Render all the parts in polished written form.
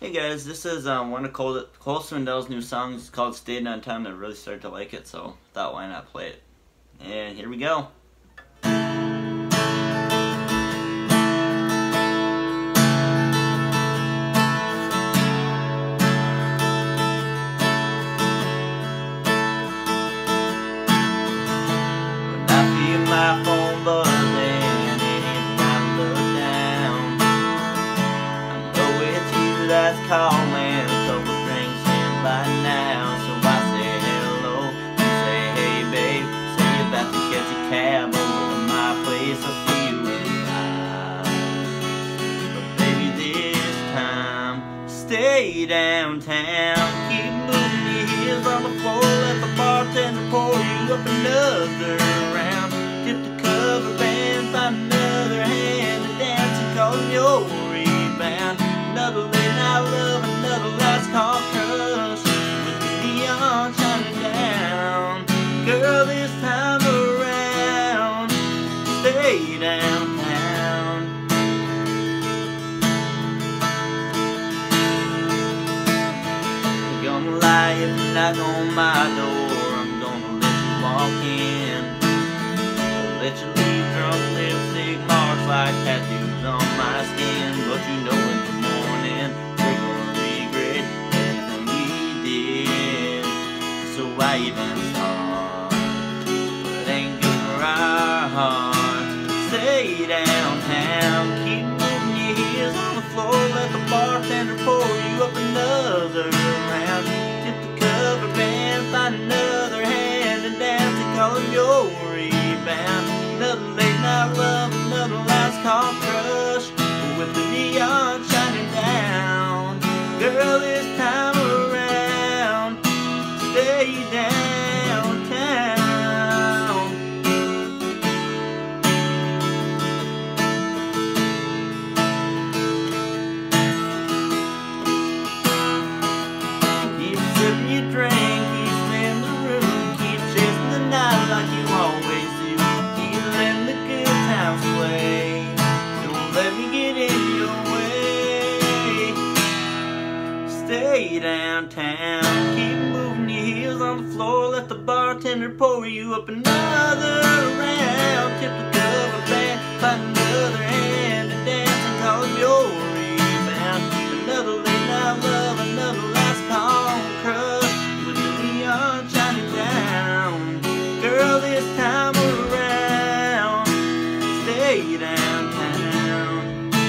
Hey guys, this is one of Cole Swindell's new songs. It's called Stay Downtown. I really started to like it, so thought why not play it. And here we go. When I feel my phone buzzing, it's time to look down. I know it's you that's calling, a couple drinks in by now. So I say hello, you say hey babe, say you're about to catch a cab over to my place. I'll see you inside. But baby, this time stay downtown. Keep moving your heels on the floor, let the bartender pour you up another round. Tip the cover band, find another hand to dance and call your rebound. Another late night love, another last call crush, with the neon shining down. Girl, this time around, stay downtown. I'm gonna lie if you knock on my door, I'm gonna let you walk in. I'll let you leave drunk lipstick marks like tattoos on my skin. But you know in the morning we're gonna regret everything we did. So why even start? But it ain't good for our hearts. Stay downtown, keep moving your heels on the floor, let the bartender pour you up another round. Tip the cover band, find another hand and dance and call it your rebound. Another late night love, another last call crush, with the neon shining down. Girl, this time around, stay downtown. Keep sipping your drink, keep staying in the room, keep chasing the night like you always do. Keep letting the good times play, don't let me get in your way. Stay downtown, keep moving your heels on the floor, let the bartender pour you up another round. Tip the cover back, find another hand to dance and call it your rebound. Another late night love, another last call crush, with the neon shining down. Girl, this time around, stay downtown.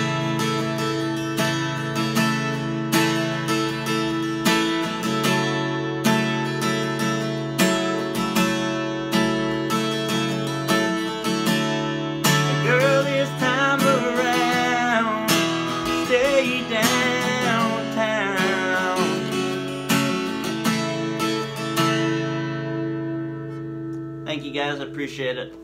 Girl, this time around, stay downtown. Thank you guys, I appreciate it.